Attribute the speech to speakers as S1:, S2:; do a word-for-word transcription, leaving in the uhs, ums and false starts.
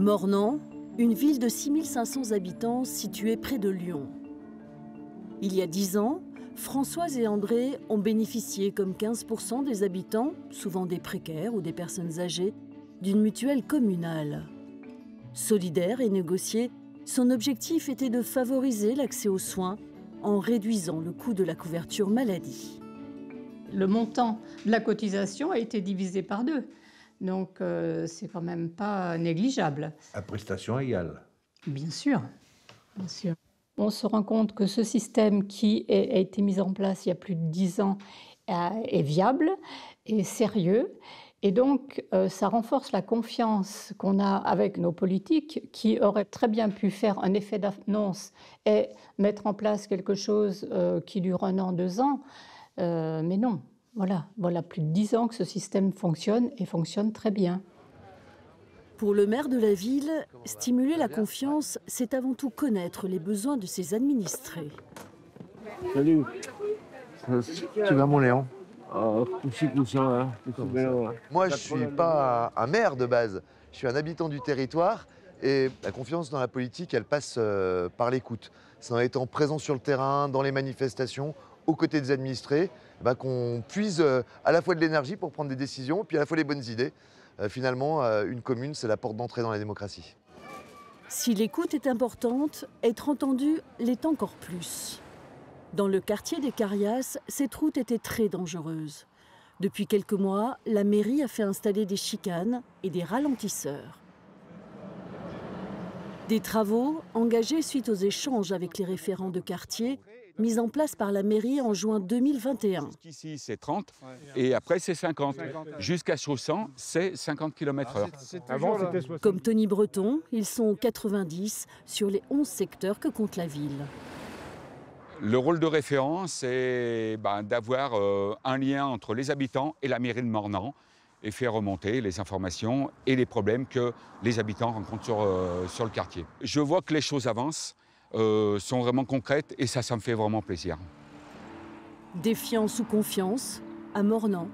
S1: Mornan, une ville de six mille cinq cents habitants située près de Lyon. Il y a dix ans, Françoise et André ont bénéficié, comme quinze pour cent des habitants, souvent des précaires ou des personnes âgées, d'une mutuelle communale. Solidaire et négociée, son objectif était de favoriser l'accès aux soins en réduisant le coût de la couverture maladie.
S2: Le montant de la cotisation a été divisé par deux. Donc, euh, c'est quand même pas négligeable.
S3: À prestation égale.
S2: Bien sûr, bien sûr. On se rend compte que ce système qui a été mis en place il y a plus de dix ans est viable et sérieux. Et donc, euh, ça renforce la confiance qu'on a avec nos politiques qui auraient très bien pu faire un effet d'annonce et mettre en place quelque chose euh, qui dure un an, deux ans. Euh, mais non. Voilà, voilà plus de dix ans que ce système fonctionne et fonctionne très bien.
S1: Pour le maire de la ville, stimuler la confiance, c'est avant tout connaître les besoins de ses administrés.
S4: Salut.
S3: Tu vas, mon Léon?
S4: Oh, couchi, couchin, hein.
S5: Moi, je ne suis pas un maire de base. Je suis un habitant du territoire. Et la confiance dans la politique, elle passe euh, par l'écoute. C'est en étant présent sur le terrain, dans les manifestations, aux côtés des administrés, bah, qu'on puise euh, à la fois de l'énergie pour prendre des décisions, puis à la fois les bonnes idées. Euh, finalement, euh, une commune, c'est la porte d'entrée dans la démocratie.
S1: Si l'écoute est importante, être entendu l'est encore plus. Dans le quartier des Carias, cette route était très dangereuse. Depuis quelques mois, la mairie a fait installer des chicanes et des ralentisseurs. Des travaux engagés suite aux échanges avec les référents de quartier, mis en place par la mairie en juin deux mille vingt et un.
S6: Jusqu'ici, c'est trente et après, c'est cinquante. Jusqu'à Chaussan, c'est cinquante kilomètres heure.
S4: Avant, c'était soixante.
S1: Comme Tony Breton, ils sont quatre-vingt-dix sur les onze secteurs que compte la ville.
S6: Le rôle de référent, c'est ben, d'avoir euh, un lien entre les habitants et la mairie de Mornan et faire remonter les informations et les problèmes que les habitants rencontrent sur, euh, sur le quartier. Je vois que les choses avancent, euh, sont vraiment concrètes et ça, ça me fait vraiment plaisir.
S1: Défiance ou confiance, à Mornan,